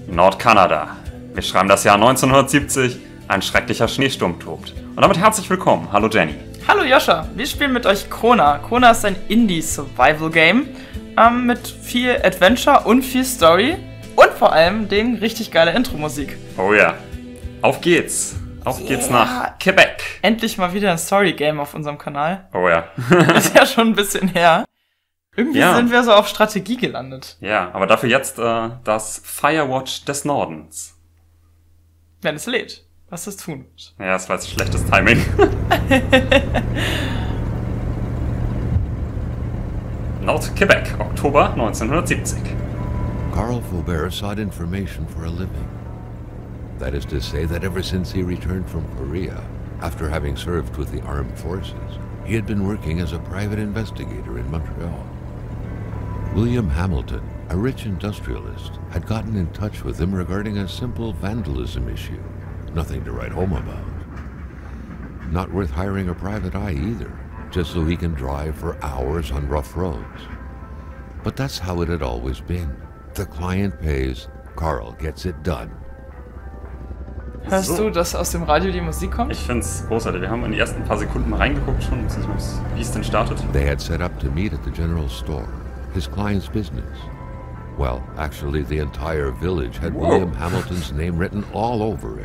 Nordkanada. Wir schreiben das Jahr 1970, ein schrecklicher Schneesturm tobt. Und damit herzlich willkommen. Hallo Jenny. Hallo Joscha, wir spielen mit euch Kona. Kona ist ein Indie-Survival-Game mit viel Adventure und viel Story und vor allem den richtig geile Intro-Musik. Oh ja. Auf geht's. Auf geht's nach Quebec. Endlich mal wieder ein Story-Game auf unserem Kanal. Oh ja. Ist ja schon ein bisschen her. Irgendwie sind wir so auf Strategie gelandet. Ja, aber dafür jetzt das Firewatch des Nordens. Wenn es lädt. Was das tun wird. Ja, das war jetzt schlechtes Timing. Nord-Quebec, Oktober 1970. Carl Faubert sought information for a living. That is to say that ever since he returned from Korea, after having served with the armed forces, he had been working as a private investigator in Montreal. William Hamilton, a rich industrialist, had gotten in touch with him regarding a simple vandalism issue. Nothing to write home about. Not worth hiring a private eye either, just so he can drive for hours on rough roads. But that's how it had always been. The client pays, Carl gets it done. Hörst du, dass aus dem Radio die Musik kommt? Ich find's großartig. Wir haben in die ersten paar Sekunden mal reingeguckt schon, wie es denn startet. They had set up to meet at the general store, his client's business. Well, actually the entire village had William Hamilton's name written all over it.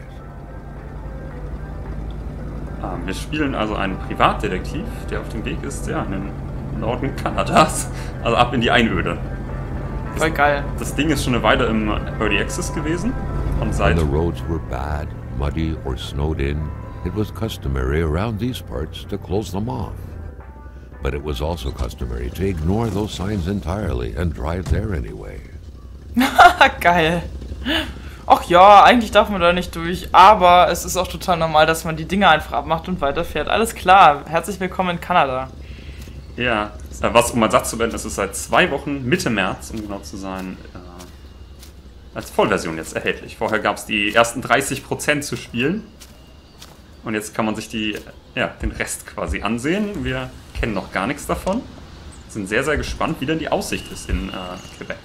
Wir spielen also einen Privatdetektiv, der auf dem Weg ist, ja, in den Norden Kanadas. Also ab in die Einöde. Voll geil. Das Ding ist schon eine Weile im Early Access gewesen. Und seit When the roads were bad, muddy or snowed in, it was customary around these parts to close them off. But it was also customary to ignore those signs entirely and drive there anyway. Geil. Ach ja, eigentlich darf man da nicht durch, aber es ist auch total normal, dass man die Dinge einfach abmacht und weiterfährt. Alles klar, herzlich willkommen in Kanada. Ja, was, um einen Satz zu beenden, es ist seit 2 Wochen, Mitte März, um genau zu sein, als Vollversion jetzt erhältlich. Vorher gab es die ersten 30% zu spielen und jetzt kann man sich den Rest quasi ansehen. Wir kennen noch gar nichts davon, sind sehr, sehr gespannt, wie denn die Aussicht ist in Quebec.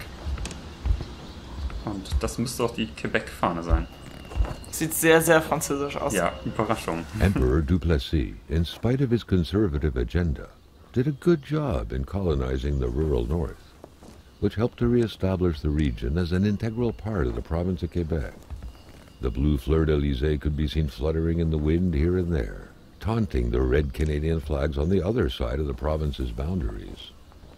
Und das müsste auch die Quebec-Fahne sein. Sieht sehr, sehr französisch aus. Ja, Überraschung. Emperor Duplessis, in spite of his conservative agenda, did a good job in colonizing the rural north, which helped to re-establish the region as an integral part of the province of Quebec. The blue fleur-de-lisée could be seen fluttering in the wind here and there, taunting the red Canadian flags on the other side of the province's boundaries.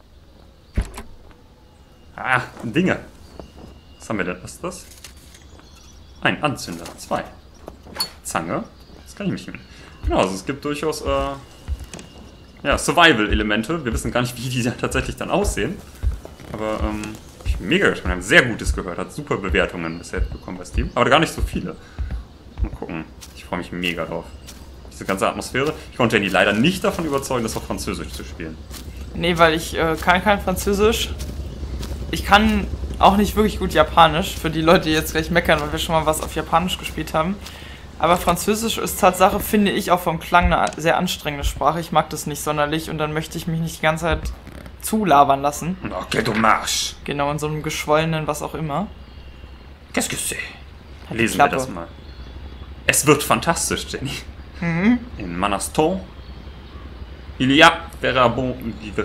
Ah, Dinge. Was haben wir denn? Was ist das? Ein Anzünder. 2. Zange. Das kann ich mich nehmen. Genau, also es gibt durchaus Survival-Elemente. Wir wissen gar nicht, wie die tatsächlich dann aussehen. Aber ich bin mega gespannt. Wir haben sehr Gutes gehört. Hat super Bewertungen bisher bekommen bei Steam. Aber gar nicht so viele. Mal gucken. Ich freue mich mega drauf. Diese ganze Atmosphäre. Ich konnte Jenny leider nicht davon überzeugen, das auf Französisch zu spielen. Nee, weil ich kann kein Französisch. Ich kann auch nicht wirklich gut Japanisch. Für die Leute, die jetzt gleich meckern, weil wir schon mal was auf Japanisch gespielt haben. Aber Französisch ist Tatsache, finde ich, auch vom Klang eine sehr anstrengende Sprache. Ich mag das nicht sonderlich und dann möchte ich mich nicht die ganze Zeit zulabern lassen. Okay, du Marsch. Genau, in so einem geschwollenen was auch immer. Qu'est-ce que c'est? Lesen wir das mal. Es wird fantastisch, Jenny. Mhm. In Manaston, il y a verra bon vivre.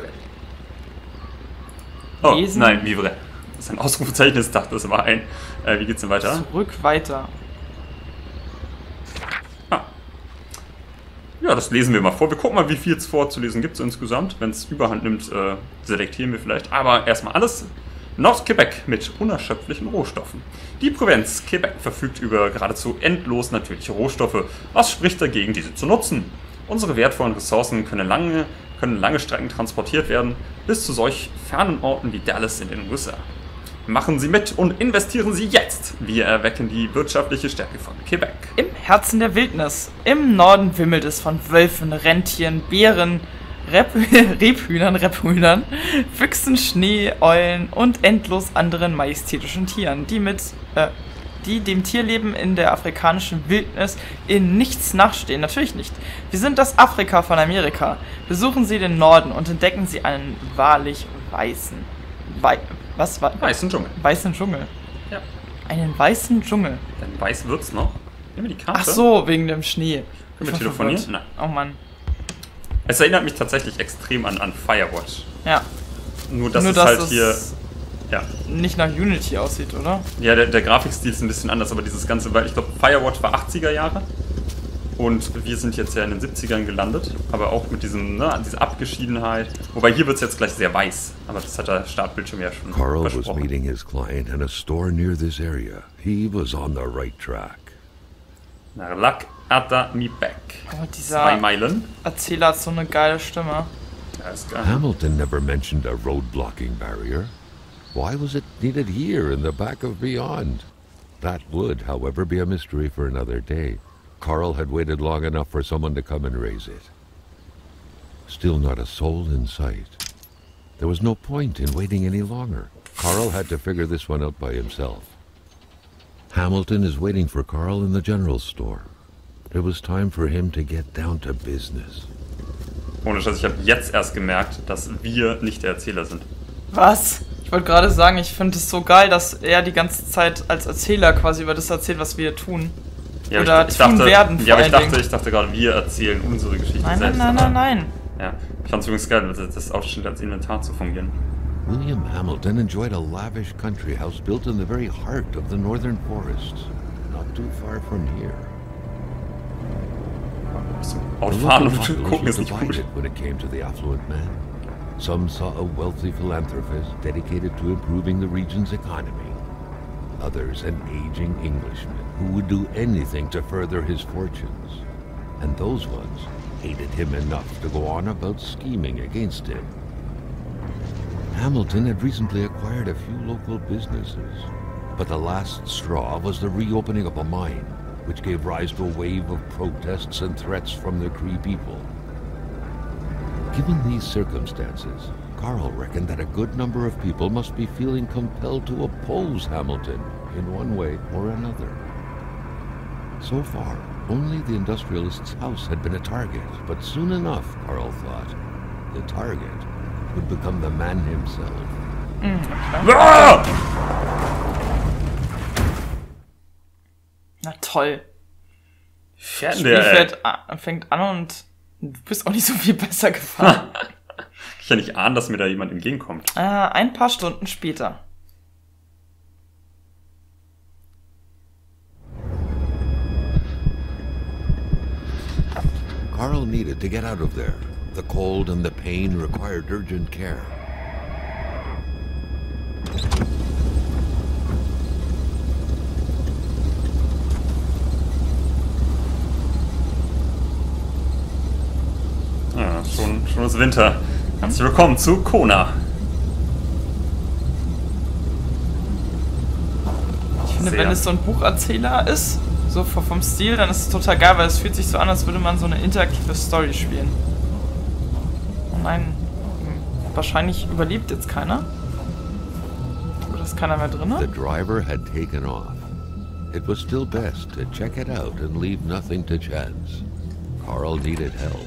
Oh, Lesen. Nein, vivre. Das ist ein Ausrufezeichen, ich dachte, das war ein. Wie geht's denn weiter? Zurück weiter. Ja, das lesen wir mal vor. Wir gucken mal, wie viel es vorzulesen gibt insgesamt. Wenn es Überhand nimmt, selektieren wir vielleicht. Aber erstmal alles. Nord-Quebec mit unerschöpflichen Rohstoffen. Die Provinz Quebec verfügt über geradezu endlos natürliche Rohstoffe. Was spricht dagegen, diese zu nutzen? Unsere wertvollen Ressourcen können lange Strecken transportiert werden, bis zu solch fernen Orten wie Dallas in den USA. Machen Sie mit und investieren Sie jetzt! Wir erwecken die wirtschaftliche Stärke von Quebec. Im Herzen der Wildnis. Im Norden wimmelt es von Wölfen, Rentieren, Bären, Rebhühnern, Füchsen, Schneeeulen und endlos anderen majestätischen Tieren, die dem Tierleben in der afrikanischen Wildnis in nichts nachstehen. Natürlich nicht. Wir sind das Afrika von Amerika. Besuchen Sie den Norden und entdecken Sie einen wahrlich weißen Dschungel. Ja. Einen weißen Dschungel. Dann weiß wird's noch. Nehmen wir die Karte. Ach so, wegen dem Schnee. Können wir Ich war telefonieren? verwirrt. Nein. Oh Mann. Es erinnert mich tatsächlich extrem an Firewatch. Ja. Nur, dass Nur, es dass halt es hier... Ja, nicht nach Unity aussieht, oder? ja der Grafikstil ist ein bisschen anders, aber dieses Ganze, weil ich glaube, Firewatch war 80er Jahre. Und wir sind jetzt ja in den 70ern gelandet, aber auch mit diesem, diese Abgeschiedenheit. Wobei hier wird es jetzt gleich sehr weiß, aber das hat der Startbildschirm ja schon Carl was versprochen. meeting his client in a store near this area. He was on the right track. Narlak Ata Mi Back. Aber 2 dieser Meilen. Erzähler hat so eine geile Stimme. Ja, ist geil. Hamilton never mentioned a road blocking barrier. Why was it needed here in the back of Beyond? That would, however, be a mystery for another day. Carl had waited long enough for someone to come and raise it. Still not a soul in sight. There was no point in waiting any longer. Carl had to figure this one out by himself. Hamilton is waiting for Carl in the general store. It was time for him to get down to business. Ohne Scheiß, ich habe jetzt erst gemerkt, dass wir nicht der Erzähler sind. Was? Ich wollte gerade sagen, ich finde es so geil, dass er die ganze Zeit als Erzähler quasi über das erzählt, was wir tun. Ja, Oder aber tun werden, vor ja, aber allen Dingen. ich dachte gerade, wir erzählen unsere Geschichte Nein, selbst. nein, aber- nein, nein, nein. Ja, ich fand es übrigens geil, das Auto scheint als Inventar zu fungieren. William Hamilton enjoyed a lavish country house built in the very heart of the northern forests, not too far from here. Zum The Autofahren local und populace gucken ist was nicht gut. divided when it came to the affluent man. Some saw a wealthy philanthropist dedicated to improving the region's economy. Others an aging Englishman who would do anything to further his fortunes. And those ones hated him enough to go on about scheming against him. Hamilton had recently acquired a few local businesses, but the last straw was the reopening of a mine, which gave rise to a wave of protests and threats from the Cree people. Given these circumstances, Carl reckoned that a good number of people must be feeling compelled to oppose Hamilton in one way or another. So far, only the industrialist's house had been a target, but soon enough, Carl thought, the target would become the man himself. Ah! Na toll. Fährt Das der, Spiel ey. fängt an und du bist auch nicht so viel besser gefahren. Ich kann nicht ahnen, dass mir da jemand entgegenkommt. Ein paar Stunden später. Carl needed to get out of there. The cold and the pain required urgent care. Ja, schon ist Winter. Herzlich willkommen zu Kona. Ich finde, Sehr. wenn es so ein Bucherzähler ist, so vom Stil, dann ist es total geil, weil es fühlt sich so an, als würde man so eine interaktive Story spielen. Oh nein, wahrscheinlich überlebt jetzt keiner. Oder ist keiner mehr drin? The driver had taken off. It was still best to check it out and leave nothing to chance. Carl needed help.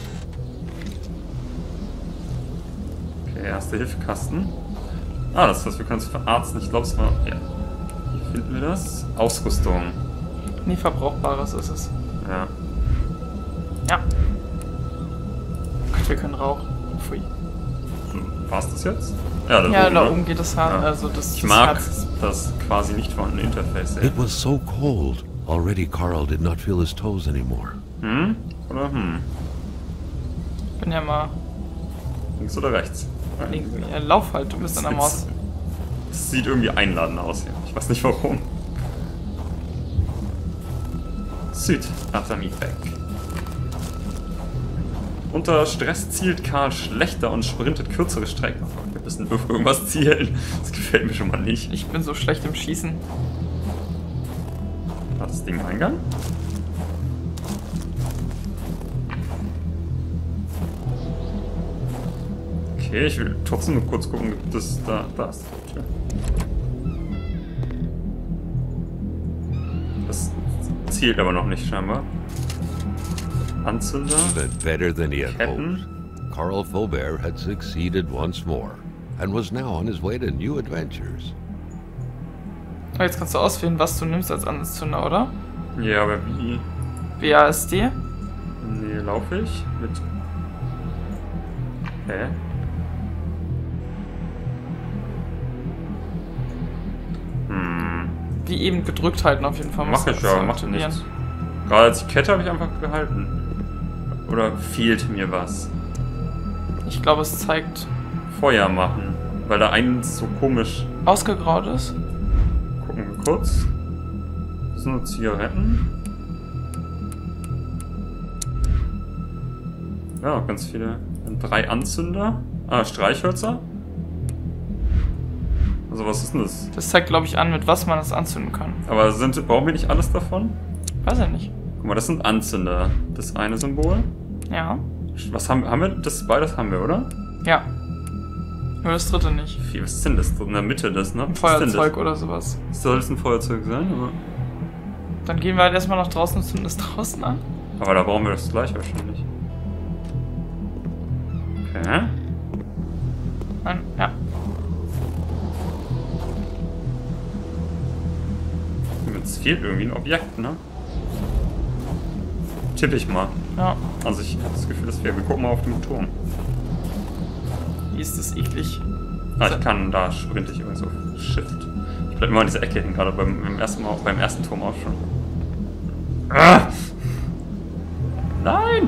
Okay, Erste-Hilfe-Kasten. Ah, das heißt, wir können es verarzten. Ich glaube, es war... Ja. Wie finden wir das? Ausrüstung. Nee, Verbrauchbares ist es. Ja. Ja. Gott, wir können rauchen. Pfui. War's das jetzt? Ja, Ja, da ne? oben geht das Herz. Ja. Also das, Ich das mag Herz. das quasi nicht vorhandene Interface. It was so cold. Already Carl did not feel his toes anymore. Hm? Oder hm? Ich bin ja mal. Links oder rechts? Ja, lauf halt, du bist an der Maus. Es sieht irgendwie einladend aus hier. Ich weiß nicht warum. Süd, Atami-Back. Unter Stress zielt Karl schlechter und sprintet kürzere Strecken. Wir müssen auf irgendwas zielen. Das gefällt mir schon mal nicht. Ich bin so schlecht im Schießen. Hat das Ding Eingang? Okay, ich will trotzdem nur kurz gucken, gibt es da... Das. Tja. Das zielt aber noch nicht scheinbar. Anzünder. But better than he had Ketten. hoped, Carl Faubert had succeeded once more and was now on his way to new adventures. Oh, jetzt kannst du auswählen, was du nimmst als Anzünder, oder? Ja, aber wie? WASD? Nee, laufe ich mit... Hä? Wie eben gedrückt halten auf jeden Fall. Mach ich ja, macht ja nichts. Gerade als Kette habe ich einfach gehalten. Oder fehlt mir was? Ich glaube, es zeigt... Feuer machen. Weil da eins so komisch... ausgegraut ist. Gucken wir kurz. Das sind nur Zigaretten. Ja, ganz viele. 3 Anzünder. Ah, Streichhölzer. Also was ist denn das? Das zeigt, glaube ich, an, mit was man das anzünden kann. Aber brauchen wir nicht alles davon? Weiß ich nicht. Guck mal, das sind Anzünder. Das eine Symbol. Ja. Was haben wir? Das beides haben wir, oder? Ja. Nur das dritte nicht. Was ist denn das? In der Mitte das, ne? Ein Feuerzeug oder sowas. Soll es ein Feuerzeug sein? Oder? Dann gehen wir halt erstmal nach draußen und zünden das draußen an. Aber da brauchen wir das gleich wahrscheinlich. Okay. Nein, ja. Jetzt fehlt irgendwie ein Objekt, ne? Tippe ich mal. Ja. Also ich habe das Gefühl, das wäre. Wir gucken mal auf den Turm. Wie ist das eklig? Ah, ich kann, da sprinte ich übrigens auf Shift. Ich bleib immer an dieser Ecke hin, gerade beim ersten Turm auch schon. Ah! Nein!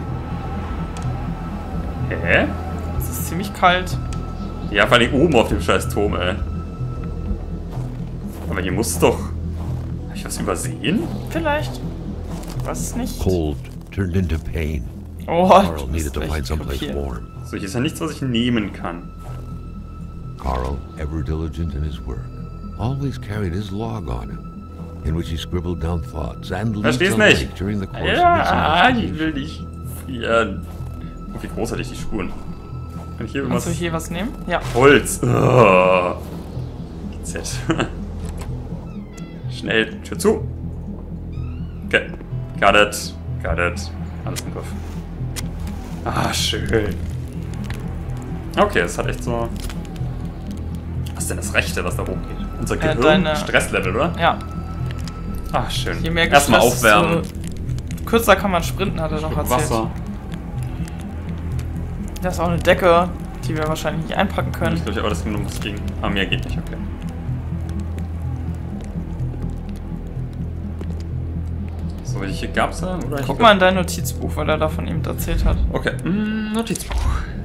Hä? Es ist ziemlich kalt. Ja, vor allem oben auf dem scheiß Turm, ey. Aber hier muss doch... Hab ich was übersehen? Vielleicht. Was ist nicht? Cold turned into pain. Oh, Carl needed to find someplace kapiert. warm. So, hier ist ja nichts, was ich nehmen kann. Carl, ever diligent in his work, always carried his log on him, in which he scribbled down thoughts and leads Versteh's a nicht. lake during the course Ja, of his ich investigation. will nicht frieren. Oh, wie großartig die Spuren. Kann ich hier Kannst du irgendwas... hier was nehmen? Ja. Holz. Oh. Z. Schnell, Tür zu. Okay. Got it. Got it. Alles im Griff. Ah, schön. Okay, es hat echt so... Was ist denn das Rechte, was da oben geht? Unser Gehirn? deine- Stresslevel, oder? Ja. Ah, schön. Je mehr Erstmal gestresst, aufwärmen. desto kürzer kann man sprinten, hat er noch erzählt. Wasser. Da ist auch eine Decke, die wir wahrscheinlich nicht einpacken können. Ich glaube, aber das ging nur ums Ding. Ah, mehr geht nicht, okay. So, welche gab's da? Oder Guck mal in dein Notizbuch, weil er davon eben erzählt hat. Okay, Notizbuch.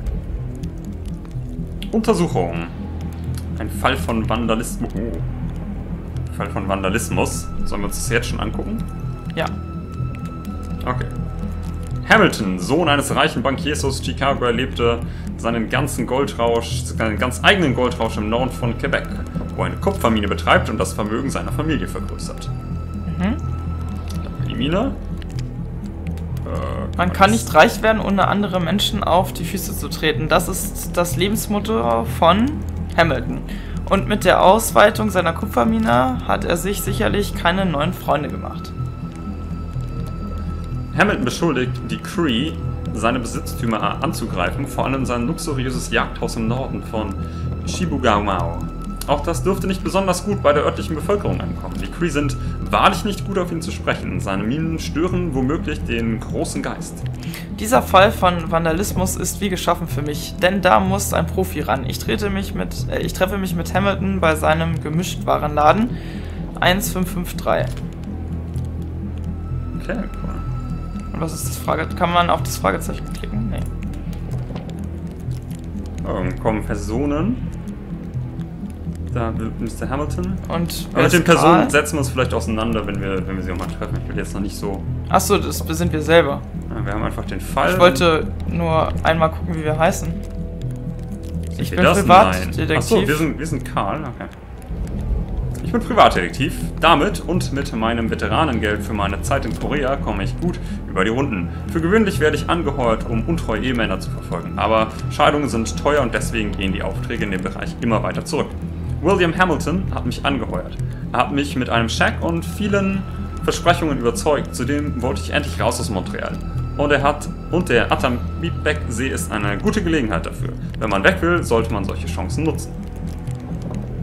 Untersuchung. Ein Fall von Vandalismus. Oh. Fall von Vandalismus. Sollen wir uns das jetzt schon angucken? Ja. Okay. Hamilton, Sohn eines reichen Bankiers aus Chicago, erlebte seinen ganz eigenen Goldrausch im Norden von Quebec, wo er eine Kupfermine betreibt und das Vermögen seiner Familie vergrößert. Die Mine. Man kann nicht reich werden, ohne andere Menschen auf die Füße zu treten. Das ist das Lebensmotto von Hamilton. Und mit der Ausweitung seiner Kupfermine hat er sich sicherlich keine neuen Freunde gemacht. Hamilton beschuldigt die Cree, seine Besitztümer anzugreifen, vor allem sein luxuriöses Jagdhaus im Norden von Chibougamau. Auch das dürfte nicht besonders gut bei der örtlichen Bevölkerung ankommen. Die Cree sind wahrlich nicht gut auf ihn zu sprechen. Seine Minen stören womöglich den großen Geist. Dieser Fall von Vandalismus ist wie geschaffen für mich, denn da muss ein Profi ran. Ich treffe mich mit Hamilton bei seinem Gemischtwarenladen 1553. Okay, cool. Und was ist das Fragezeichen? Kann man auf das Fragezeichen klicken? Nee. Oh, kommen Personen. Da Mr. Hamilton. Und Aber mit den ist Personen Karl? setzen wir uns vielleicht auseinander, wenn wir sie auch mal treffen. Ich will jetzt noch nicht so... Achso, das sind wir selber. Ja, wir haben einfach den Fall. Ich wollte nur einmal gucken, wie wir heißen. Ich bin Nein. Privatdetektiv. Achso, wir sind Karl, okay. Ich bin Privatdetektiv. Damit und mit meinem Veteranengeld für meine Zeit in Korea komme ich gut über die Runden. Für gewöhnlich werde ich angeheuert, um untreue Ehemänner zu verfolgen. Aber Scheidungen sind teuer und deswegen gehen die Aufträge in dem Bereich immer weiter zurück. William Hamilton hat mich angeheuert. Er hat mich mit einem Scheck und vielen Versprechungen überzeugt. Zudem wollte ich endlich raus aus Montreal. Und der Atambibek-See ist eine gute Gelegenheit dafür. Wenn man weg will, sollte man solche Chancen nutzen.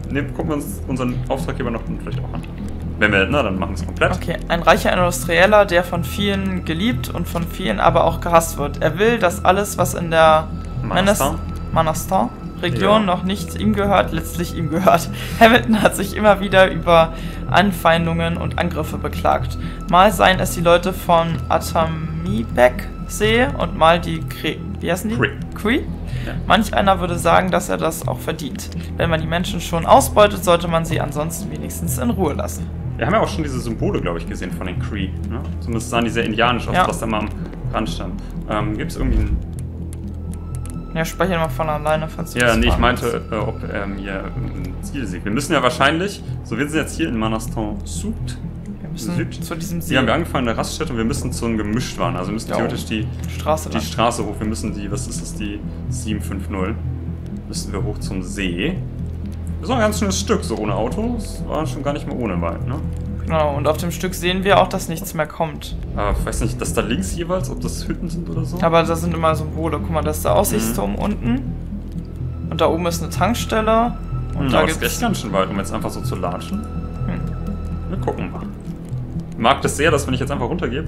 gucken wir uns unseren Auftraggeber noch vielleicht auch an. Wenn wir, na, dann machen wir es komplett. Okay, ein reicher Industrieller, der von vielen geliebt und von vielen aber auch gehasst wird. Er will, dass alles, was in der Manastan-Region noch nicht ihm gehört, letztlich ihm gehört. Hamilton hat sich immer wieder über Anfeindungen und Angriffe beklagt. Mal seien es die Leute von Atamibek-See und mal die wie heißen die? Cree? Ja. Manch einer würde sagen, dass er das auch verdient. Wenn man die Menschen schon ausbeutet, sollte man sie ansonsten wenigstens in Ruhe lassen. Wir haben ja auch schon diese Symbole, glaube ich, gesehen von den Cree. Ne? Zumindest sahen die sehr indianisch aus, was da mal am Rand stand. Gibt es irgendwie ein... Ja, speichern wir von alleine, falls du Ja, das nee, ich fragen meinte, ob hier ein Ziel sieht. Wir müssen ja wahrscheinlich, so wir sind jetzt hier in Manastan Süd. Wir müssen zu diesem See. Hier haben wir angefangen in der Raststätte und wir müssen zu einem Gemischtwagen. Also wir müssen theoretisch die Straße hoch. Wir müssen was ist das, die 750. Müssen wir hoch zum See. Das ist auch ein ganz schönes Stück, so ohne Auto. Das war schon gar nicht mehr ohne weit, ne? Genau, und auf dem Stück sehen wir auch, dass nichts mehr kommt. Ich weiß nicht, dass da links jeweils, ob das Hütten sind oder so. Aber da sind immer Symbole. Guck mal, das ist der Aussichtsturm unten. Und da oben ist eine Tankstelle. Und da aber gibt's das ist echt ganz schön weit, um jetzt einfach so zu latschen. Wir gucken mal. Ich mag das sehr, dass wenn ich jetzt einfach runtergehe.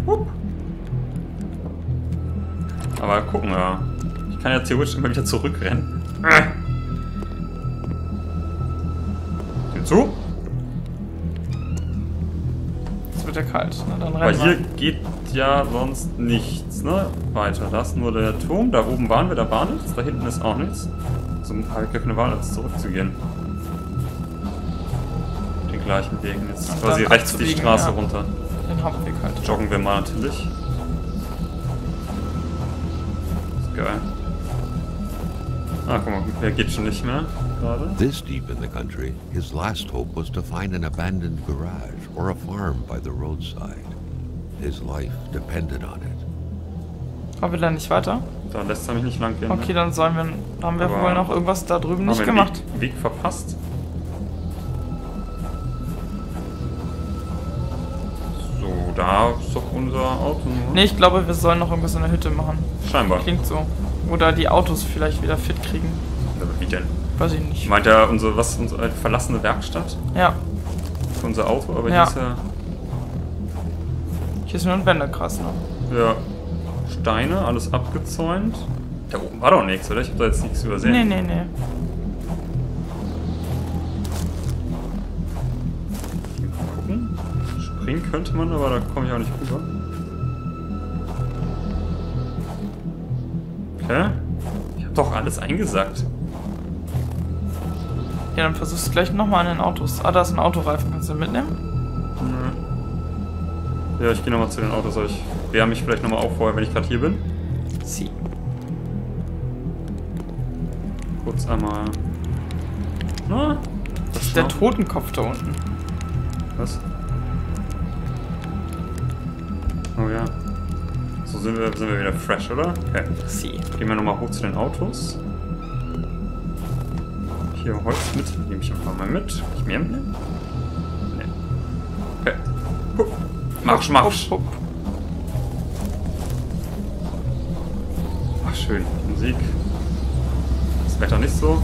Aber gucken wir. Ich kann ja theoretisch immer wieder zurückrennen. Geht zu? Jetzt wird ja kalt. Na, dann Aber rennen hier wir. geht ja sonst nichts, ne? Weiter. Da ist nur der Turm. Da oben waren wir, da war nichts. Da hinten ist auch nichts. So habe ich gar keine Wahl, als zurückzugehen. Den gleichen Weg. Jetzt Und quasi dann rechts die abzubiegen, Straße ja. runter. Den Hauptweg halt. Joggen wir mal natürlich. Ist geil. Ah, guck mal, der geht schon nicht mehr gerade. This deep in the country, his last hope was to find an abandoned garage or a farm by the roadside. His life depended on it. Aber will er nicht weiter? Da lässt er mich nicht lang gehen. Okay, Ne? dann haben wir Aber wohl noch irgendwas da drüben Haben nicht wir den gemacht. Weg verpasst. So, da ist doch unser Auto. Ne? Nee, ich glaube, wir sollen noch irgendwas in der Hütte machen. Scheinbar. Klingt so. Oder die Autos vielleicht wieder fit kriegen. Aber wie denn? Weiß ich nicht. Meint er unsere verlassene Werkstatt? Ja. Für unser Auto, aber Ja. hier ist ja... Hier ist nur ein Wendekreis, ne? Ja. Steine, alles abgezäunt. Da oben war doch nichts, oder? Ich hab da jetzt nichts übersehen. Nee. Mal gucken. Springen könnte man, aber da komme ich auch nicht rüber. Okay. Ich hab doch alles eingesackt. Ja, dann versuchst du gleich nochmal an den Autos. Ah, da ist ein Autoreifen. Kannst du den mitnehmen? Ja, ich gehe nochmal zu den Autos. Aber ich wehre mich vielleicht nochmal auf vorher, wenn ich gerade hier bin. Sie. Kurz einmal... Na? Das ist der Totenkopf da unten. Was? Oh ja. So sind wir wieder fresh, oder? Okay. Sie. Gehen wir nochmal hoch zu den Autos. Hier Holz mit. Nehme ich einfach mal mit. Kann ich mehr mitnehmen? Nee. Okay. Hup. Marsch. Hup. Ach, schön. Musik. Das Wetter nicht so.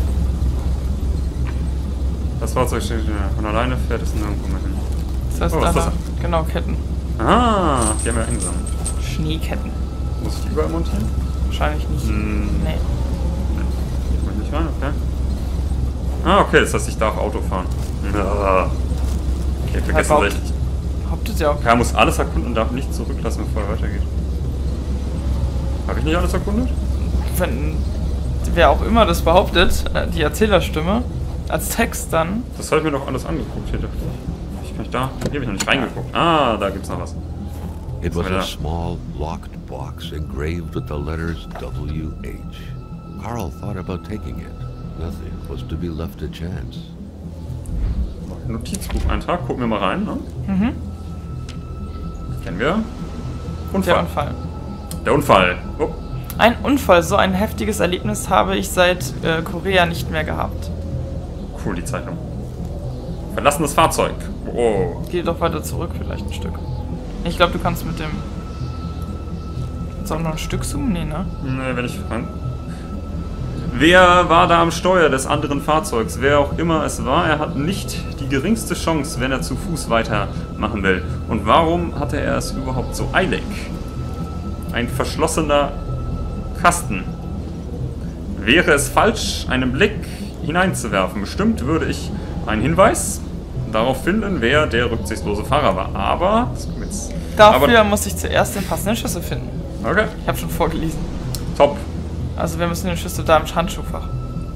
Das Fahrzeug steht von alleine, fährt es nirgendwo mehr hin. Das heißt, Oh, was ist das? genau, Ketten. Ah, die haben wir eingesammelt. Schneeketten. Muss ich die überall montieren? Wahrscheinlich nicht. Nee. Geht man nicht rein, okay. Ah, okay, das heißt, ich darf Auto fahren. Ja. Okay, vergessen Halt recht. Hauptet ja auch. Er muss alles erkunden und darf nicht zurücklassen, bevor er weitergeht. Habe ich nicht alles erkundet? Wenn wer auch immer das behauptet, die Erzählerstimme, als Text dann. Das habe ich mir doch alles angeguckt hier, dachte ich. Hier habe ich noch nicht reingeguckt. Ah, da gibt's noch was. It was a small, locked box engraved with the letters W.H. Carl thought about taking it. Nothing was to be left to chance. Notizbucheintrag, gucken wir mal rein, ne? Mhm. Kennen wir. Der Unfall. Der Unfall. Oh. Ein Unfall, so ein heftiges Erlebnis habe ich seit Korea nicht mehr gehabt. Cool, die Zeichnung. Verlassenes Fahrzeug. Oh. Geh doch weiter zurück, vielleicht ein Stück. Ich glaube, du kannst mit dem... Kannst du auch noch ein Stück zoomen? Nee, ne? Ne, wenn ich rein... Wer war da am Steuer des anderen Fahrzeugs? Wer auch immer es war, er hat nicht die geringste Chance, wenn er zu Fuß weitermachen will. Und warum hatte er es überhaupt so eilig? Ein verschlossener Kasten. Wäre es falsch, einen Blick hineinzuwerfen? Bestimmt würde ich einen Hinweis darauf finden, wer der rücksichtslose Fahrer war. Aber dafür muss ich zuerst den passenden Schlüssel finden. Okay. Ich habe schon vorgelesen. Top. Also wir müssen den Schlüssel da im Handschuhfach.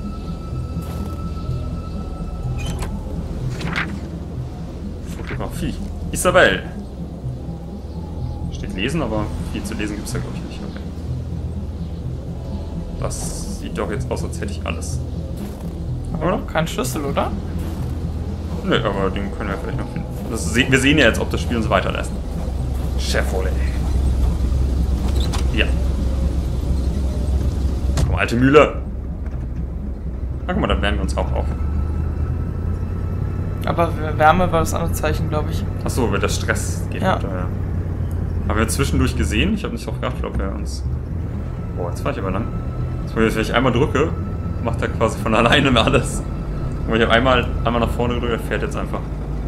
Fotografie. Isabel. Steht lesen, aber viel zu lesen gibt es ja, glaube ich, nicht. Okay. Das sieht doch jetzt aus, als hätte ich alles. Oder? Kein Schlüssel, oder? Nö, aber den können wir vielleicht noch finden. Wir sehen ja jetzt, ob das Spiel uns weiterlässt. Chevrolet. Ja. Komm, alte Mühle. Na guck mal, dann wärmen wir uns auch auf. Aber Wärme war das andere Zeichen, glaube ich. Achso, wird der Stress geht ja. runter, ja. Haben wir zwischendurch gesehen? Ich habe nicht drauf geachtet, ob er uns... Boah, jetzt fahre ich aber lang. Wenn ich einmal drücke, macht er quasi von alleine alles. Und ich habe einmal nach vorne gedrückt, er fährt jetzt einfach.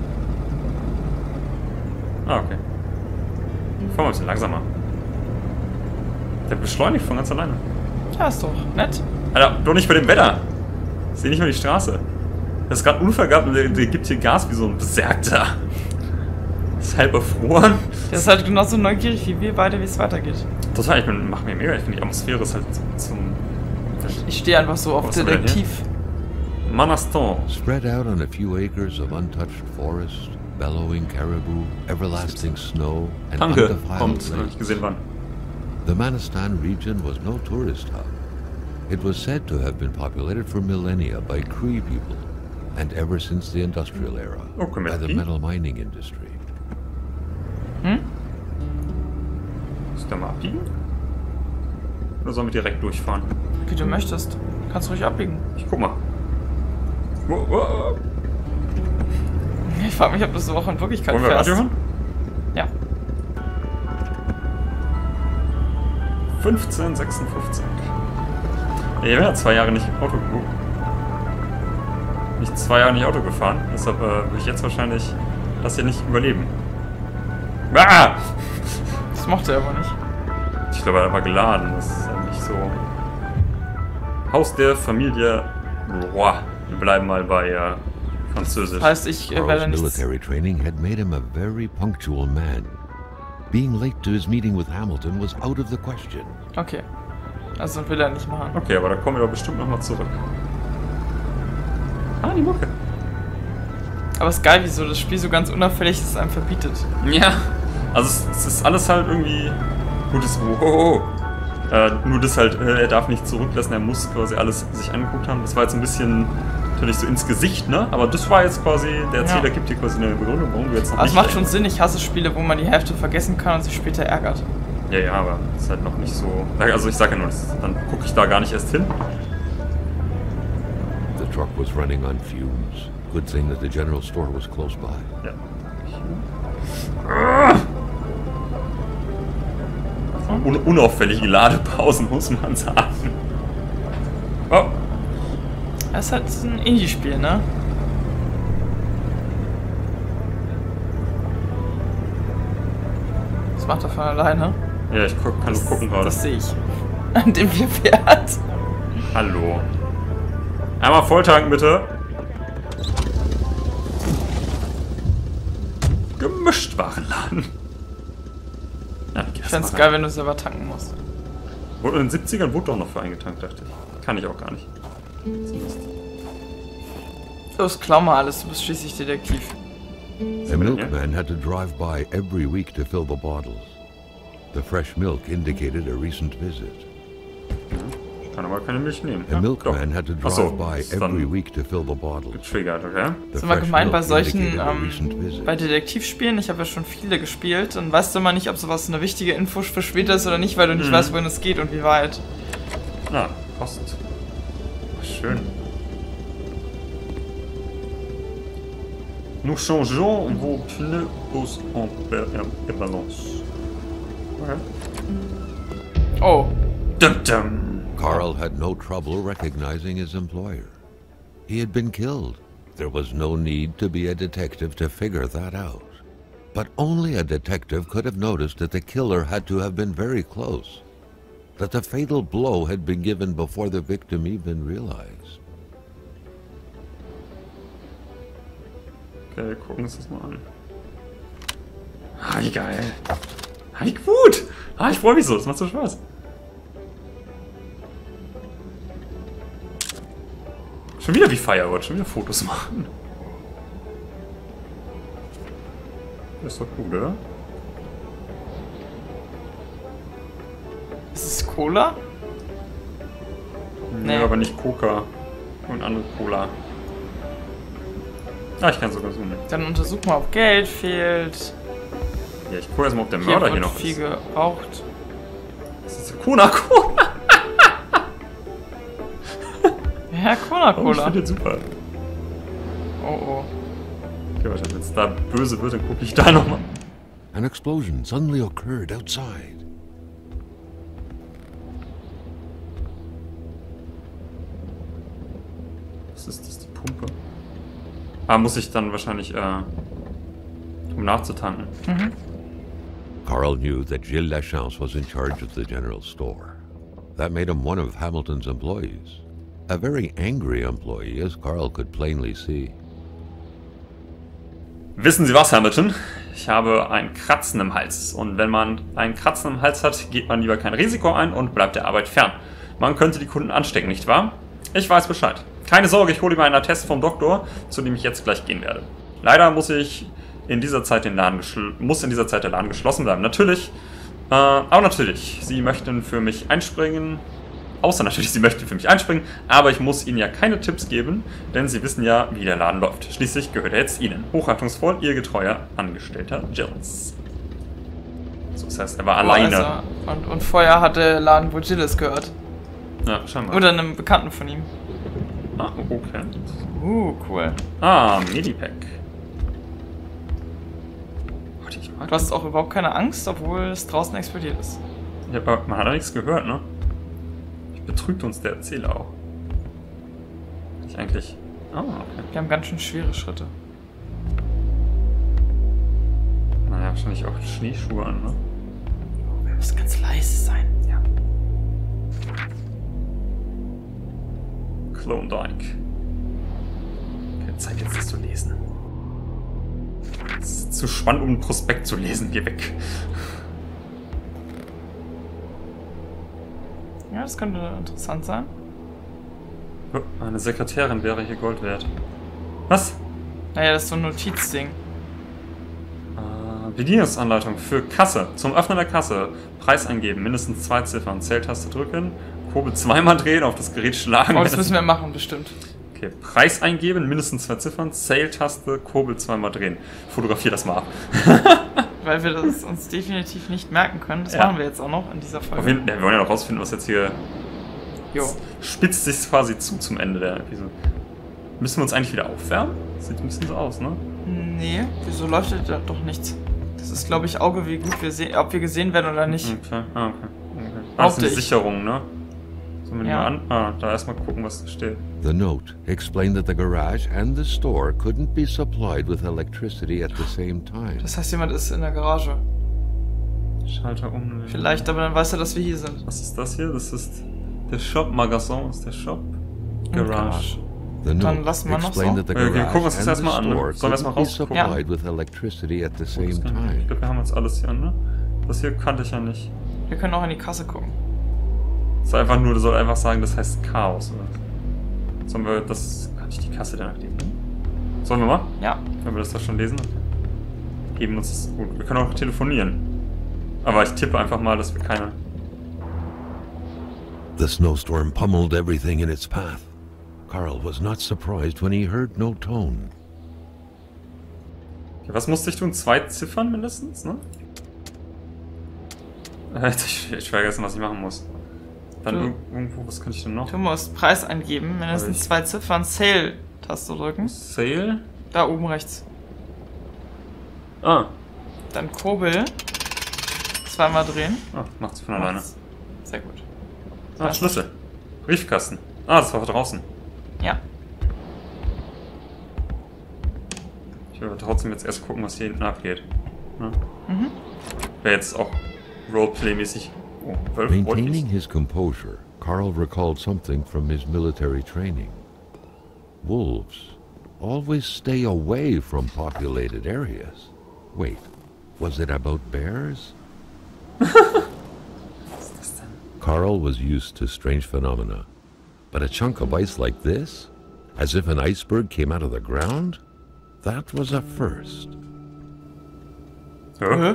Ah, okay. Fahren wir ein bisschen langsamer. Der beschleunigt von ganz alleine. Ja, ist doch nett. Alter, doch nicht bei dem Wetter. Ich sehe nicht mal die Straße. Das ist gerade ein Unfall gehabt und der gibt hier Gas wie so ein Berserkter. Ist halb erfroren. Der ist halt genauso neugierig wie wir beide, wie es weitergeht. Das war macht mir mega. Ich finde die Atmosphäre ist halt zum... Ich stehe einfach so auf Detektiv. Manaston. Spread out on a few acres of untouched forest, bellowing caribou, everlasting snow, and Danke, undefiled kommt, lakes. ich gesehen wann. The Manastan region was no tourist hub. It was said to have been populated for millennia by Cree people, and ever since the industrial era, by the metal mining industry. Ist da mal abbiegen? Oder sollen wir direkt durchfahren? Wie du möchtest. Kannst ruhig abbiegen. Ich guck mal. Ich frage mich, ob du so auch in Wirklichkeit Wollen wir fährst. Radio hören? Ja. 1556. Ich bin ja 2 Jahre nicht Auto gefahren. Deshalb würde ich jetzt wahrscheinlich das hier nicht überleben. Ah! Das mochte er aber nicht. Ich glaube, er war geladen. Das ist ja nicht so. Haus der Familie Roy. Wir bleiben mal bei Französisch. Das heißt, ich werde nichts. Military training had made him a very punctual man. Being late to his meeting with Hamilton was out of the question. Okay. Also will er nicht machen. Okay, aber da kommen wir doch bestimmt nochmal zurück. Ah, die Mucke. Aber es ist geil, wieso das Spiel so ganz unauffällig es einem verbietet. Ja. Also es ist alles halt irgendwie gutes. Nur das halt, er darf nicht zurücklassen, er muss quasi alles sich angeguckt haben. Das war jetzt ein bisschen natürlich so ins Gesicht, ne? Aber das war jetzt quasi, der Erzähler gibt dir quasi eine Begründung, warum du jetzt noch also nicht... es macht schon Sinn, ich hasse Spiele, wo man die Hälfte vergessen kann und sich später ärgert. Ja, aber ist halt noch nicht so... Also ich sag ja nur, dann gucke ich da gar nicht erst hin. The truck was running on fumes. Good thing that the general store was close by. Ja. Unauffällige Ladepausen, muss man sagen. Oh. Das ist halt ein Indie-Spiel, ne? Das macht er von alleine. Ja, ich kann nur gucken gerade. Das sehe ich. An dem wir fährt. Hallo. Einmal volltanken, bitte. Gemischtwarenladen. Ja, ich fänd's geil, wenn du selber tanken musst. Wurde in den 70ern wurde doch noch für eingetankt, dachte ich. Kann ich auch gar nicht. Los, klau mal alles, du bist schließlich Detektiv. The milkman had to drive by every week to fill the bottles. The fresh milk indicated a recent visit. Ich kann aber keine Milch nehmen. The milkman had to drive by every week to fill the bottles. Getriggert, okay? Das ist immer gemein bei solchen, bei Detektivspielen, ich habe ja schon viele gespielt, dann weißt du immer nicht, ob sowas eine wichtige Info für später ist oder nicht, weil du nicht weißt, wohin es geht und wie weit. Na, Post. Schön. Nous changeons vos pneus en balance. Okay. Oh. Dum -dum. Carl had no trouble recognizing his employer. He had been killed. There was no need to be a detective to figure that out. But only a detective could have noticed that the killer had to have been very close, that the fatal blow had been given before the victim even realized. Okay, gucken uns das mal an. Ah, wie geil. Ah, wie gut. Ah, ich freue mich so, das macht so Spaß. Schon wieder wie Firewatch, schon wieder Fotos machen. Das ist doch gut, oder? Ist es Cola? Nee, aber nicht Coca. Und andere Cola. Ah, ich kann sogar zoomen. Dann untersuch mal, ob Geld fehlt. Ja, ich gucke erstmal, ob der Mörder hier noch viel ist. geraucht. Das ist Cola-Cola. Ja, Oh, ich Cola. finde den super. Oh, oh. Okay, warte, wenn es da böse wird, dann gucke ich da nochmal. An explosion suddenly occurred outside. Was ist das, die Pumpe? Ah, muss ich dann wahrscheinlich, um nachzutanken. Carl knew that Gilles Lachance was in charge of the general store. That made him one of Hamilton's employees. A very angry employee, as Carl could plainly see. Wissen Sie was, Hamilton? Ich habe ein Kratzen im Hals. Und wenn man ein Kratzen im Hals hat, geht man lieber kein Risiko ein und bleibt der Arbeit fern. Man könnte die Kunden anstecken, nicht wahr? Ich weiß Bescheid. Keine Sorge, ich hole mir einen Attest vom Doktor, zu dem ich jetzt gleich gehen werde. Leider muss in dieser Zeit der Laden geschlossen bleiben. Natürlich, aber natürlich, Sie möchten für mich einspringen. Außer natürlich, Sie möchten für mich einspringen, aber ich muss Ihnen ja keine Tipps geben, denn Sie wissen ja, wie der Laden läuft. Schließlich gehört er jetzt Ihnen. Hochachtungsvoll, Ihr getreuer Angestellter Gilles. So, das heißt, er war alleine. Also, und vorher hat der Laden, wo Gilles gehört. Ja, scheinbar. Oder einem Bekannten von ihm. Ah, okay. Cool. Ah, Medipack. Du hast auch überhaupt keine Angst, obwohl es draußen explodiert ist. Ja, aber man hat ja nichts gehört, ne? Betrügt uns der Erzähler auch. Ich eigentlich... Oh, okay. Wir haben ganz schön schwere Schritte. Naja, wahrscheinlich auch Schneeschuhe an, ne? Wir müssen ganz leise sein. Ja. Klondike. Okay, Zeit jetzt das zu lesen. Es ist zu spannend, um einen Prospekt zu lesen. Geh weg. Ja, das könnte interessant sein. Eine Sekretärin wäre hier Gold wert. Was? Naja, das ist so ein Notizding. Bedienungsanleitung für Kasse. Zum Öffnen der Kasse. Preis eingeben. Mindestens 2 Ziffern. Zähltaste drücken. Kurbel zweimal drehen. Auf das Gerät schlagen. Oh, das müssen wir machen, bestimmt. Okay. Preis eingeben. Mindestens 2 Ziffern. Zähltaste. Kurbel zweimal drehen. Fotografier das mal ab. Weil wir das uns definitiv nicht merken können. Das Ja. machen wir jetzt auch noch in dieser Folge. Wir wollen ja noch rausfinden, was jetzt hier... Jo. Spitzt sich quasi zum Ende der Episode. Müssen wir uns eigentlich wieder aufwärmen? Sieht ein bisschen so aus, ne? Nee, wieso leuchtet da doch nichts? Das ist, glaube ich, Auge, wie gut wir sehen, ob wir gesehen werden oder nicht. Okay, okay. Das sind die Hauptsächlich. Sicherungen, ne? Sollen wir Ja. die mal an? Da erstmal gucken, was da steht. The note explained that the garage and the store couldn't be supplied with electricity at the same time. Das heißt, jemand ist in der Garage. Schalter um. Vielleicht, aber dann weiß er, dass wir hier sind. Was ist das hier? Das ist der Shop. Magasin ist der Shop. Und Garage. The Dann note lassen wir noch explained so. that the Okay, garage gucken wir uns das and the erstmal an, ne? store Sollen wir erstmal couldn't be rausgucken? supplied with electricity at the same Ich time. glaube, wir haben jetzt alles hier, ne? Das hier kannte ich ja nicht. Wir können auch in die Kasse gucken. Soll einfach sagen, das heißt Chaos, oder? Sollen wir das... Kann ich die Kasse denn aktivieren? Sollen wir mal? Ja. Wenn wir das da schon lesen? Geben uns das... Gut, wir können auch telefonieren. Aber ich tippe einfach mal, dass wir keine... The snowstorm pummeled everything in its path. Carl was not surprised when he heard no tone. Okay, was musste ich tun? 2 Ziffern mindestens, ne? Ich vergessen, was ich machen muss. Dann irgendwo, was kann ich denn noch? Du musst Preis eingeben, mindestens 2 Ziffern, Sale-Taste drücken. Sale? Da oben rechts. Ah. Dann Kurbel. Zweimal drehen. Ah, macht's von alleine. Sehr gut. Ah, Schlüssel. Briefkasten. Ah, das war draußen. Ja. Ich will aber trotzdem jetzt erst gucken, was hier hinten abgeht. Ja. Wäre jetzt auch Roleplay-mäßig. Oh, 12 Maintaining his composure, Carl recalled something from his military training. Wolves always stay away from populated areas. Wait, was it about bears? Carl was used to strange phenomena, but a chunk of ice like this, as if an iceberg came out of the ground, that was a first. Ja.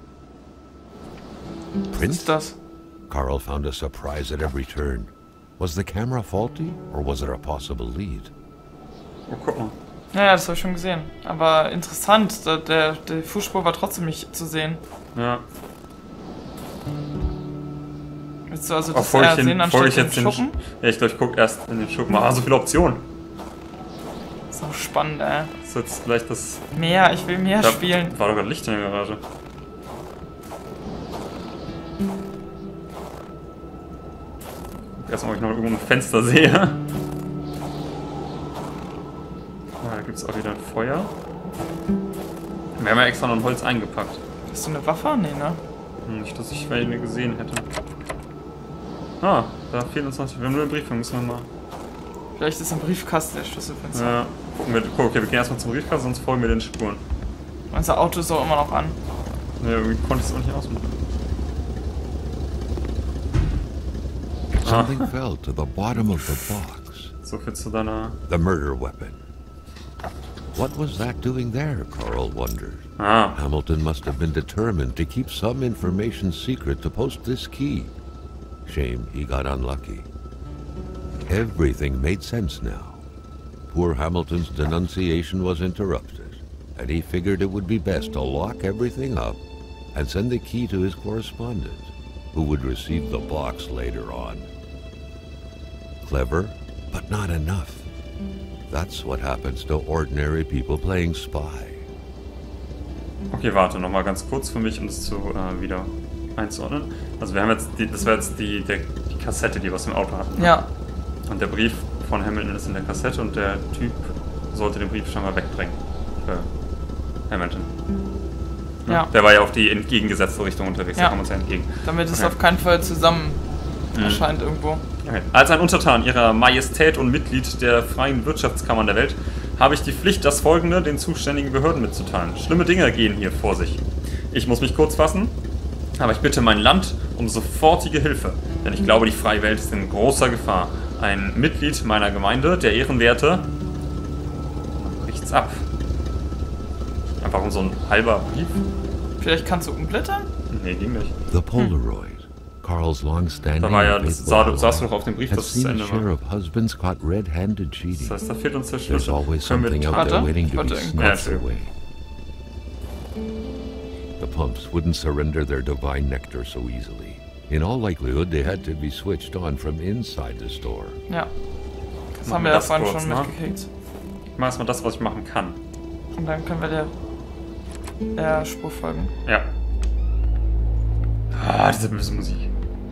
Was Prince? ist das? Carl found a surprise at every turn. Was the camera faulty, or was it a possible lead? Oh, guck mal. Ja, das habe ich schon gesehen. Aber interessant, der Fußspur war trotzdem nicht zu sehen. Ja. Willst du also Auch das folge ich, sehen folge ich anstatt jetzt den den Schuppen? Ja, ich glaube, ich gucke erst in den Schuppen. Ah, so viele Optionen. Das ist auch spannend, ey. Das ist jetzt gleich das. Mehr, ich will mehr Da spielen. war doch gerade Licht in der Garage. Erstmal, ob ich noch irgendwo ein Fenster sehe. Ah, da gibt es auch wieder ein Feuer. Wir haben ja extra noch ein Holz eingepackt. Hast du eine Waffe? Nee, ne? Nicht, dass ich eine gesehen hätte. Ah, da fehlen uns noch. Wir haben nur einen Brief, müssen wir mal. Vielleicht ist ein Briefkasten der Schlüsselfenster. Ja, gucken wir. Okay, wir gehen erstmal zum Briefkasten, sonst folgen wir den Spuren. Unser Auto ist auch immer noch an. Ja, irgendwie konnte ich es auch nicht ausmachen. Something fell to the bottom of the box. So viel zu deiner. The murder weapon. What was that doing there, Carl wondered. Ah, Hamilton must have been determined to keep some information secret to post this key. Shame he got unlucky. Everything made sense now. Poor Hamilton's denunciation was interrupted, and he figured it would be best to lock everything up and send the key to his correspondent, who would receive the box later on. Clever, but not enough. That's what happens to ordinary people playing spy. okay, warte, nochmal ganz kurz für mich, um das zu wieder einzuordnen. Also wir haben jetzt, das war jetzt die Kassette, die wir aus dem Auto hatten. Ja. Und der Brief von Hamilton ist in der Kassette und der Typ sollte den Brief schon mal wegbringen. Für Hamilton. Ja. Der war ja auf die entgegengesetzte Richtung unterwegs, Ja. da kommen wir uns ja entgegen. Damit es Okay. auf keinen Fall zusammen erscheint irgendwo. Okay. Als ein Untertan ihrer Majestät und Mitglied der freien Wirtschaftskammern der Welt habe ich die Pflicht, das Folgende den zuständigen Behörden mitzuteilen. Schlimme Dinge gehen hier vor sich. Ich muss mich kurz fassen, aber ich bitte mein Land um sofortige Hilfe, denn ich glaube, die freie Welt ist in großer Gefahr. Ein Mitglied meiner Gemeinde, der Ehrenwerte... Dann bricht's ab. Einfach um so ein halber Brief? Vielleicht kannst du umblättern? Nee, ging nicht. The Polaroid, Carl's long-standing Da war ja, and das faithful saß ally, doch auf dem Brief, had dass es zu seen a Ende share war. of husbands caught red-handed cheating. Das heißt, da fehlt uns der There's Schlüssel. always Können wir something out Warte, there waiting to warte, be ja, snatched Entschuldigung. away. The pumps wouldn't surrender their divine nectar so easily. In all likelihood, they had to be switched on from inside the store. Ja. Das Machen haben wir wir ja das vorhin kurz, schon ne? mitgekriegt. Ich mache erstmal das, was ich machen kann. Und dann können wir der Spur folgen. Ja. Ah, diese böse Musik.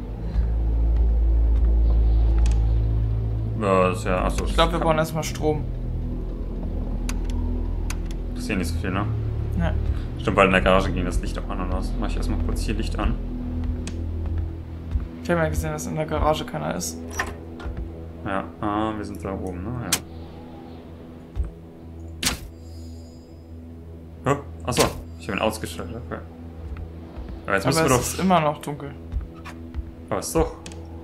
Ja, das ist ja. Achso, Ich glaube, wir brauchen erstmal Strom. Das ist hier nicht so viel, ne? Ja. Stimmt, weil in der Garage ging das Licht auch an und aus. Mach ich erstmal kurz hier Licht an. Ich habe ja gesehen, dass in der Garage keiner ist. Ja, wir sind da oben, ne? Ja. Oh, achso, ich habe ihn ausgeschaltet, okay. Aber jetzt müssen Aber wir es ist doch. immer noch dunkel. Aber ist doch.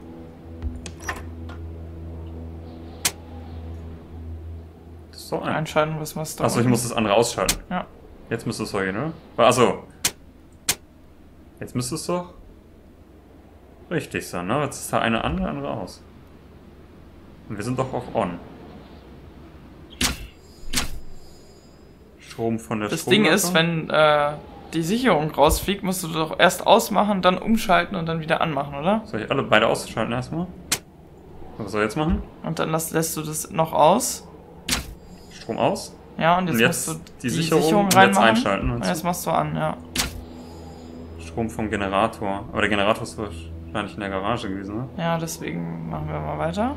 Das ist doch ein. Einschalten müssen wir es da. Achso, ich muss das andere ausschalten. Ja. Jetzt müsste es doch gehen, ne? Achso. Jetzt müsste es doch richtig sein, ne? Jetzt ist da eine an, der andere aus. Und wir sind doch auf On. Strom von der Das Ding ist, Stromleitung. wenn die Sicherung rausfliegt, musst du doch erst ausmachen, dann umschalten und dann wieder anmachen, oder? Soll ich alle beide ausschalten erstmal? Was soll ich jetzt machen? Und dann lässt du das noch aus. Strom aus? Ja, und jetzt, Und jetzt musst du die die Sicherung Sicherung und reinmachen. jetzt einschalten, Und meinst du? jetzt machst du an, ja. Strom vom Generator. Aber der Generator ist durch. Wahrscheinlich in der Garage gewesen, ne? Ja, deswegen machen wir mal weiter.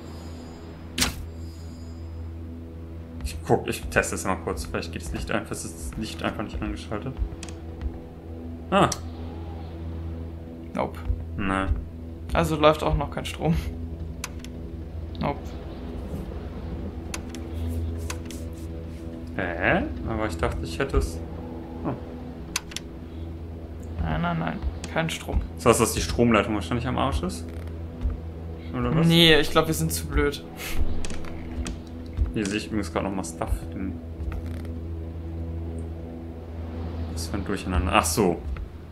Ich teste es mal kurz. Vielleicht geht das Licht einfach. Ist das Licht einfach nicht angeschaltet? Ah. Nope. Nein. Also läuft auch noch kein Strom. Nope. Aber ich dachte, ich hätte es. Oh. Nein. Kein Strom. So, dass die Stromleitung wahrscheinlich am Arsch ist? Oder was? Nee, ich glaube, wir sind zu blöd. Hier sehe ich übrigens gerade nochmal Stuff. Was für ein Durcheinander. Ach so.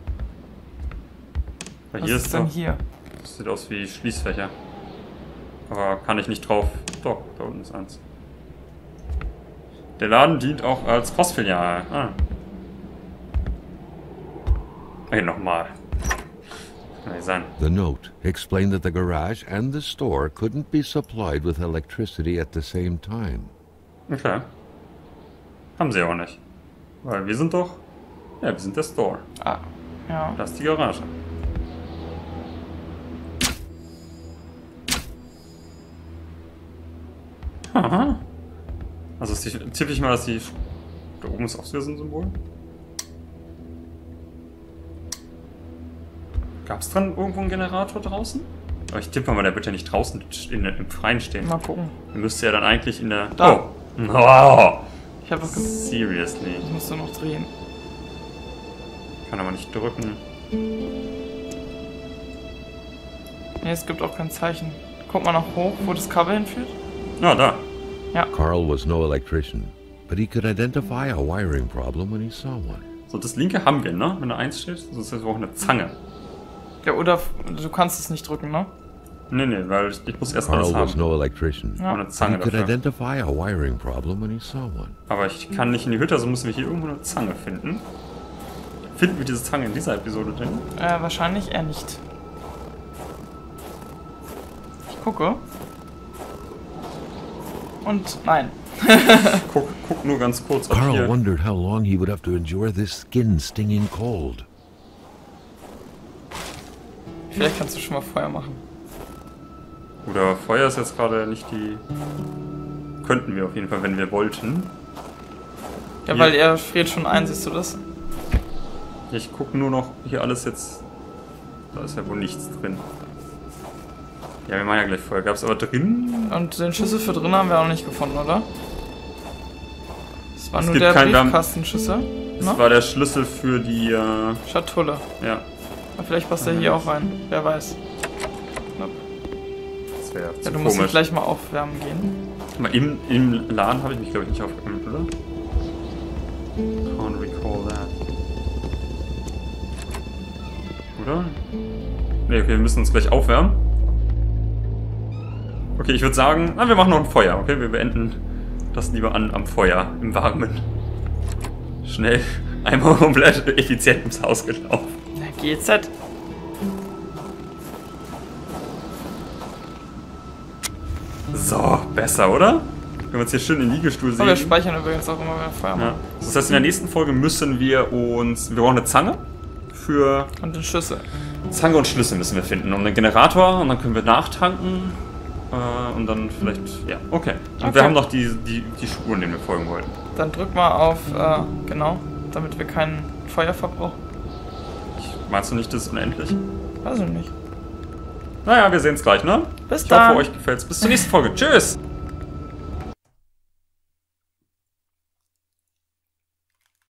Weil Was hier ist denn doch, hier? das sieht aus wie Schließfächer. Aber kann ich nicht drauf. Doch, da unten ist eins. Der Laden dient auch als Postfiliale. Ah. Okay, nochmal. Kann nicht sein. The note explained that the garage and the store couldn't be supplied with electricity at the same time. Okay. Haben sie auch nicht. Weil wir sind doch... Ja, wir sind der Store. Ah, ja. Das ist die Garage. Aha. Also tippe ich mal, dass die... Da oben ist auch wieder so ein Symbol. Gab es dran irgendwo einen Generator draußen? Aber ich tippe mal, der wird ja nicht draußen im Freien stehen. Mal gucken. Der müsste ja dann eigentlich in der... Da. Oh! Wow! Ich habe doch Seriously. Ich muss nur noch drehen. Kann aber nicht drücken. Nee, es gibt auch kein Zeichen. Guck mal noch hoch, wo das Kabel hinführt. Ah, da. Carl was no electrician, but he could identify a wiring problem when he saw one. So, das linke haben wir, ne? Wenn da 1 steht, das ist auch eine Zange. Ja, oder du kannst es nicht drücken, ne? Nee, weil ich muss erst alles Carl was haben. no electrician, Ja. Eine but he Zange could dafür. identify a wiring problem when he saw one. Aber ich kann nicht in die Hütte, also müssen wir hier irgendwo eine Zange finden. Finden wir diese Zange in dieser Episode drin? Wahrscheinlich eher nicht. Ich gucke. Und nein. Guck nur ganz kurz, ob Carl hier... wondered how long he would have to endure this skin-stinging cold. Vielleicht kannst du schon mal Feuer machen. Oder Feuer ist jetzt gerade nicht die... Könnten wir auf jeden Fall, wenn wir wollten. Ja, Hier. weil er friert schon ein, siehst du das? Ich gucke nur noch hier alles jetzt... Da ist ja wohl nichts drin. Ja, wir machen ja gleich Feuer. Gab es aber drin... Und den Schlüssel für drin haben wir auch nicht gefunden, oder? Das war Es nur gibt der keinen- Briefkastenschlüssel. Das Ne? war der Schlüssel für die... Schatulle. ja, Aber vielleicht passt er hier auch rein. Wer weiß. Nope. das wäre Ja, zu du musst ihn komisch. gleich mal aufwärmen gehen. Aber im Laden habe ich mich, glaube ich, nicht aufgewärmt, oder? Can't recall that. Oder? Ne, okay, wir müssen uns gleich aufwärmen. Okay, ich würde sagen, wir machen noch ein Feuer, okay? Wir beenden das lieber am Feuer, im Warmen. Schnell, einmal komplett effizient ins Haus gelaufen. GZ. So, besser, oder? Wenn wir uns hier schön in den Liegestuhl Oh, wir sehen. speichern übrigens auch immer, wenn wir Feuer Ja. machen. Das heißt, in der nächsten Folge müssen wir brauchen eine Zange für Und den Schlüssel. Zange und Schlüssel müssen wir finden und einen Generator und dann können wir nachtanken und dann vielleicht, ja, okay. Und Okay. wir haben noch die Spuren, denen wir folgen wollten. Dann drück mal auf, genau, damit wir kein Feuer verbrauchen. Meinst du nicht, das ist unendlich? Weiß ich nicht. Naja, wir sehen es gleich, ne? Bis Ich dann. hoffe, euch gefällt's. Bis zur nächsten Folge. Tschüss!